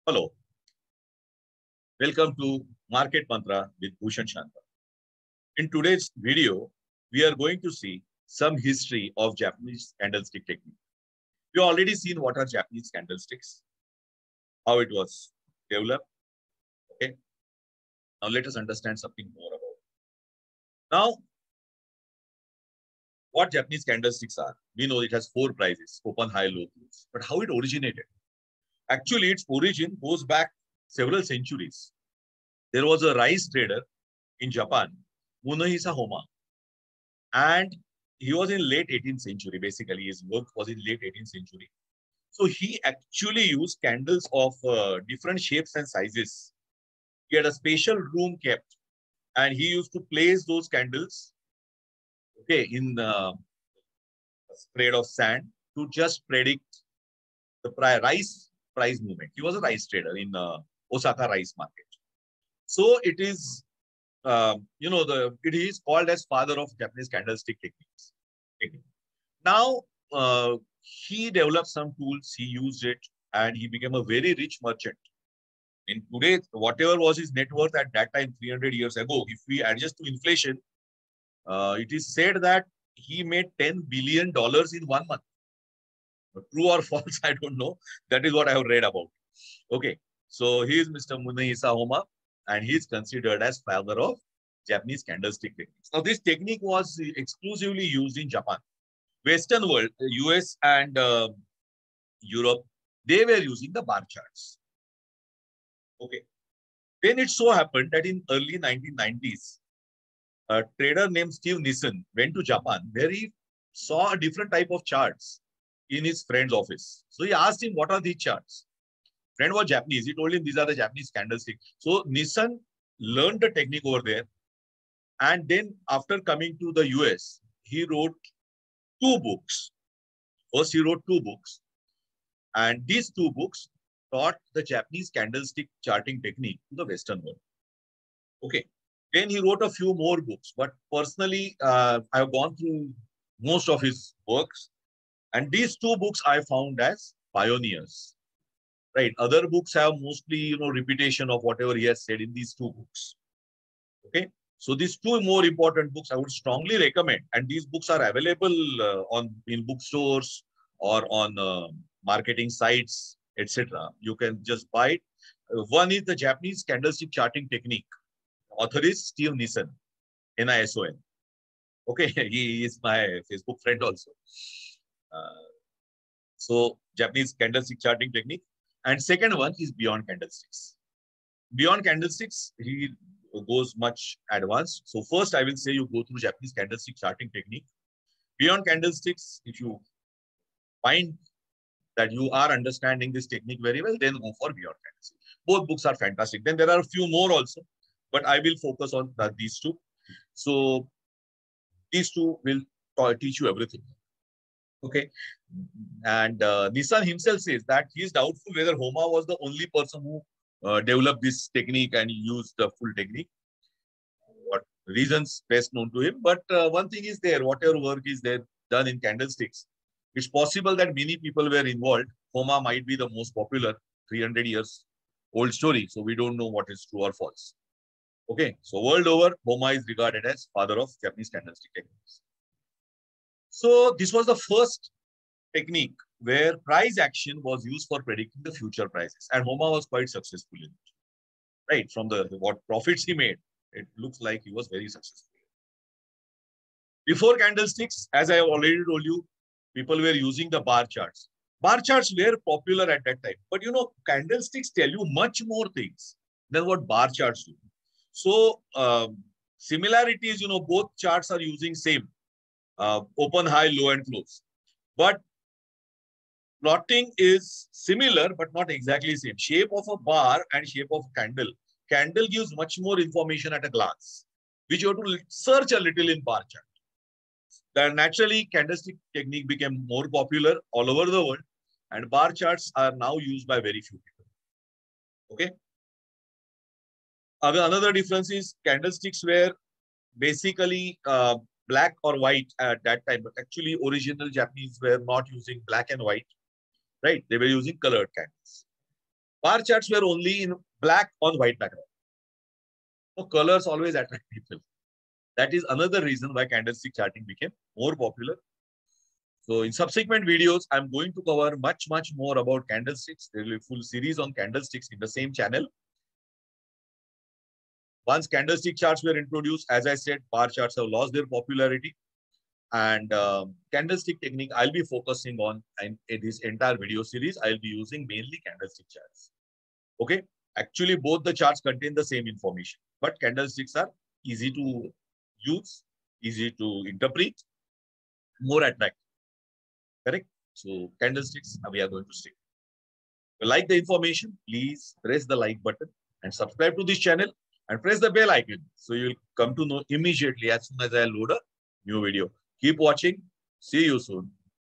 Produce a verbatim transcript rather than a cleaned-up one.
Hello, welcome to Market Mantra with Bhushan Shanta. In today's video, we are going to see some history of Japanese candlestick technique. You already seen what are Japanese candlesticks, how it was developed. Okay, now let us understand something more about it. Now, what Japanese candlesticks are? We know it has four prices: open, high, low, close. But how it originated? Actually, its origin goes back several centuries. There was a rice trader in Japan, Munehisa Homma, and he was in late eighteenth century. Basically, his work was in late eighteenth century. So he actually used candles of uh, different shapes and sizes. He had a special room kept, and he used to place those candles, okay, in uh, a spread of sand to just predict the rice price movement. He was a rice trader in uh, Osaka rice market. So it is, uh, you know, the it is called as father of Japanese candlestick techniques. Technique. Now, uh, he developed some tools, he used it, and he became a very rich merchant. In today, whatever was his net worth at that time, three hundred years ago, if we adjust to inflation, uh, it is said that he made ten billion dollars in one month. True or false, I don't know. That is what I have read about. Okay, so he is Mister Munehisa Homma, and he is considered as father of Japanese candlestick techniques. Now, this technique was exclusively used in Japan. Western world, U S and uh, Europe, they were using the bar charts. Okay. Then it so happened that in early nineteen nineties, a trader named Steve Nissen went to Japan, where he saw a different type of charts in his friend's office. So he asked him, what are these charts? Friend was Japanese. He told him these are the Japanese candlesticks. So Nissen learned the technique over there. And then after coming to the U S, he wrote two books. First, he wrote two books. And these two books taught the Japanese candlestick charting technique to the Western world. Okay. Then he wrote a few more books. But personally, uh, I've gone through most of his works. And these two books I found as pioneers. Right. Other books have mostly, you know, repetition of whatever he has said in these two books. Okay. So these two more important books I would strongly recommend. And these books are available uh, on in bookstores or on uh, marketing sites, et cetera. You can just buy it. Uh, one is the Japanese candlestick charting technique. Author is Steve Nissen, N I S O N. Okay. He is my Facebook friend also. Uh, so Japanese candlestick charting technique. And second one is Beyond Candlesticks. Beyond Candlesticks, he goes much advanced. So first, I will say you go through Japanese candlestick charting technique. Beyond Candlesticks, if you find that you are understanding this technique very well, then go for Beyond Candlesticks. Both books are fantastic. Then there are a few more also, but I will focus on the, these two. So these two will teach you everything. Okay. And uh, Nissen himself says that he is doubtful whether Homma was the only person who uh, developed this technique and used the full technique. What reasons best known to him. But uh, one thing is there, whatever work is there done in candlesticks, it's possible that many people were involved. Homma might be the most popular, three hundred years old story. So we don't know what is true or false. Okay. So world over, Homma is regarded as father of Japanese candlestick techniques. So this was the first technique where price action was used for predicting the future prices. And Homma was quite successful in it. Right? From the what profits he made, it looks like he was very successful. Before candlesticks, as I have already told you, people were using the bar charts. Bar charts were popular at that time. But you know, candlesticks tell you much more things than what bar charts do. So um, similarities, you know, both charts are using same. Uh, open, high, low, and close. But plotting is similar, but not exactly same. Shape of a bar and shape of a candle. Candle gives much more information at a glance, which you have to search a little in bar chart. Then naturally, candlestick technique became more popular all over the world, and bar charts are now used by very few people. Okay. Another difference is candlesticks were basically uh, black or white at that time, but actually original Japanese were not using black and white, right? They were using colored candles. Bar charts were only in black on white background. So colors always attract people. That is another reason why candlestick charting became more popular. So in subsequent videos, I'm going to cover much, much more about candlesticks. There will be a full series on candlesticks in the same channel. Once candlestick charts were introduced, as I said, bar charts have lost their popularity. And um, candlestick technique, I'll be focusing on in, in this entire video series. I'll be using mainly candlestick charts. Okay. Actually, both the charts contain the same information, but candlesticks are easy to use, easy to interpret, more attractive. Correct? So candlesticks, we are going to stick. If you like the information, please press the like button and subscribe to this channel and press the bell icon. So you'll come to know immediately as soon as I load a new video. Keep watching. See you soon.